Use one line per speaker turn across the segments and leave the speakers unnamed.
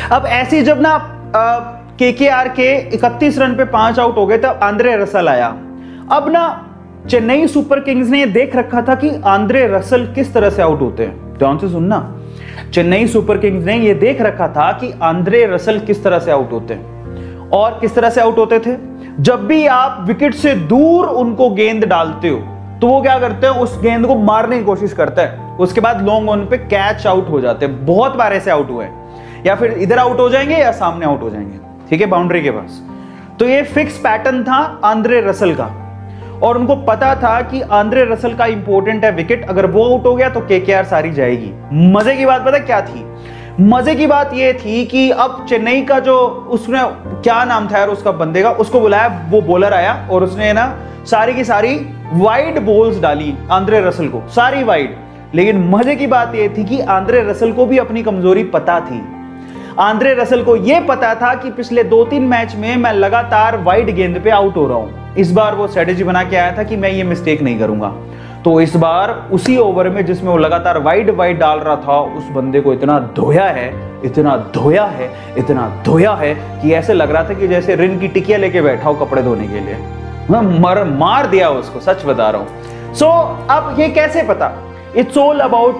अब ऐसे जब ना केकेआर के 31 रन पे 5 आउट हो गए तब आंद्रे रसल आया। अब ना चेन्नई सुपर किंग्स ने देख रखा था कि आंद्रे रसल किस तरह से आउट होते हैं। ध्यान से सुनना, चेन्नई सुपर किंग्स ने यह देख रखा था कि आंद्रे रसल किस तरह से आउट होते हैं। और किस तरह से आउट होते थे, जब भी आप विकेट से दूर उनको गेंद डालते हो तो वो क्या करते हैं, उस गेंद को मारने की कोशिश करता है, उसके बाद लॉन्ग ऑन पे कैच आउट हो जाते हैं। बहुत बार ऐसे आउट हुए हैं, या फिर इधर आउट हो जाएंगे या सामने आउट हो जाएंगे, ठीक है, बाउंड्री के पास। तो ये फिक्स पैटर्न था आंद्रे रसल का, और उनको पता था कि आंद्रे रसल का इंपॉर्टेंट है विकेट, अगर वो आउट हो गया तो केकेआर सारी जाएगी। मजे की बात पता क्या थी, मजे की बात ये थी कि अब चेन्नई का जो, उसने क्या नाम था यार उसका बंदे का, उसको बुलाया, वो बॉलर आया और उसने ना सारी की सारी वाइड बॉल्स डाली आंद्रे रसल को, सारी वाइड। लेकिन मजे की बात यह थी कि आंद्रे रसल को भी अपनी कमजोरी पता थी। आंद्रे रसल को यह पता था कि पिछले 2-3 मैच में मैं लगातार वाइड गेंद पे आउट हो रहा हूं। इस बार वो स्ट्रेटेजी बना के आया था कि मैं ये मिस्टेक नहीं करूंगा। तो इस बार उसी ओवर में जिसमें वो लगातार वाइड डाल रहा था, उस बंदे को इतना धोया है, इतना धोया है, इतना धोया है कि ऐसे लग रहा था कि जैसे रिन की टिकिया लेके बैठा हो कपड़े धोने के लिए। मार दिया उसको, सच बता रहा हूं। सो अब ये कैसे पता, इट्स ऑल अबाउट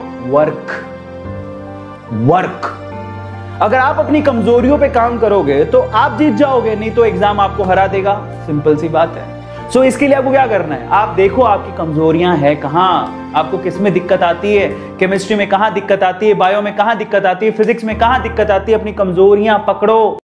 वर्क। अगर आप अपनी कमजोरियों पे काम करोगे तो आप जीत जाओगे, नहीं तो एग्जाम आपको हरा देगा। सिंपल सी बात है। सो इसके लिए आपको क्या करना है, आप देखो आपकी कमजोरियां हैं कहां, आपको किस में दिक्कत आती है, केमिस्ट्री में कहां दिक्कत आती है, बायो में कहां दिक्कत आती है, फिजिक्स में कहां दिक्कत आती है, अपनी कमजोरियां पकड़ो।